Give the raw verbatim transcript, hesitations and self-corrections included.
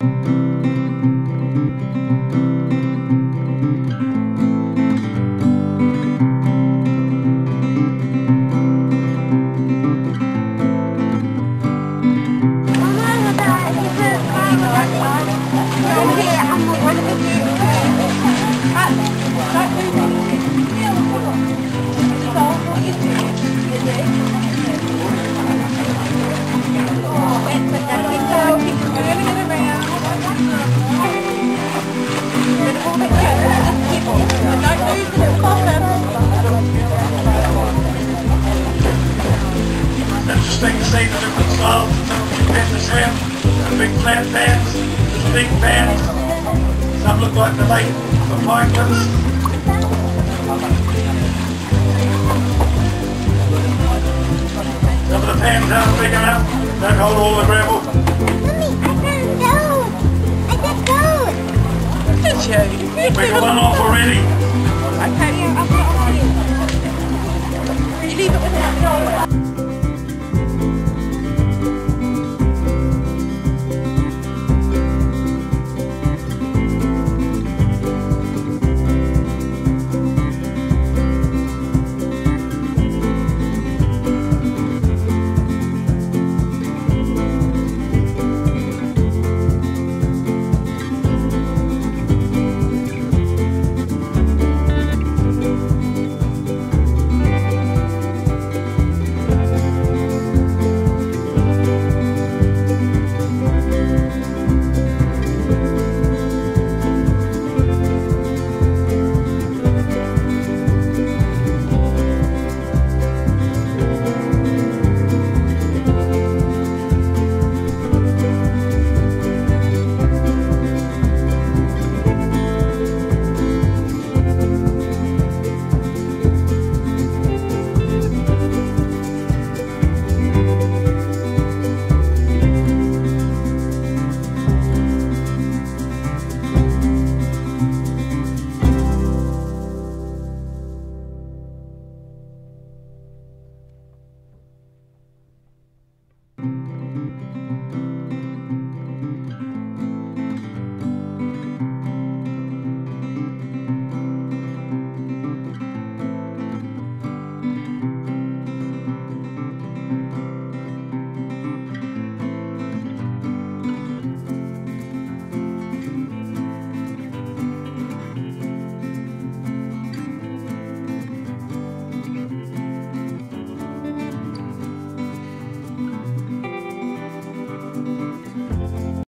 Interesting to see the different styles of business here. The big flat bands, the big bands. Some look like the late Frenchman. Some of the pans aren't big enough, don't hold all the gravel. Mommy, I found gold! I got gold! Did you? We got one off already. Okay, I'll put it on you. You leave it with that.